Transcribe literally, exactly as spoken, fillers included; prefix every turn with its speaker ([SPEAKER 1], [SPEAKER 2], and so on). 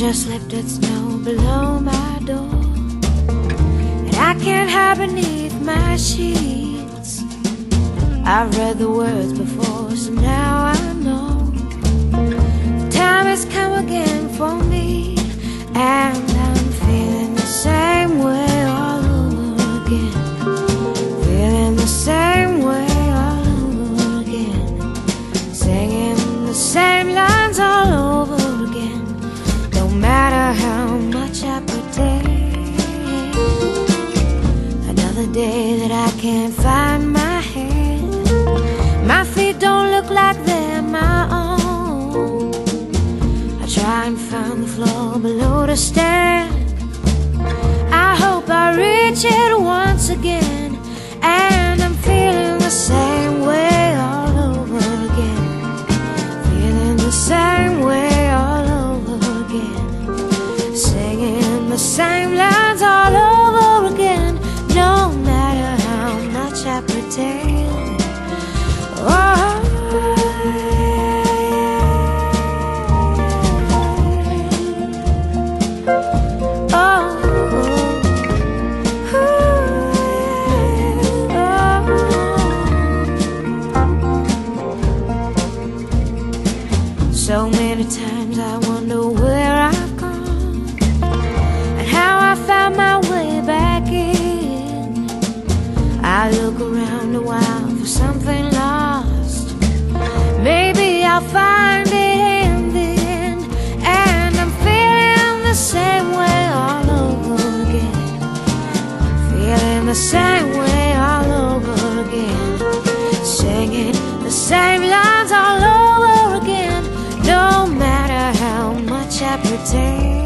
[SPEAKER 1] just left its snow below my door, and I can't hide beneath my sheets. I've read the words before, so now I know the time has come again for me, and I'm feeling the same way all over again. Feeling the same way all over again. Singing the same lines all over again. No matter how much I pretend. Another day that I can't find my head. My feet don't look like they're my own. I try and find the floor below to stand. I hope I reach it once again, and I'm feeling the same way all over again. Feeling the same way all over again. Singing the same lines all over again. No matter how much I pretend. Oh, so many times I wonder where I've gone and how I found my way back in. I look around a while for something lost. Maybe I'll find it in the end, and I'm feeling the same way all over again. Feeling the same way all over again. Singing the same lines all over again. No matter how much I pretend.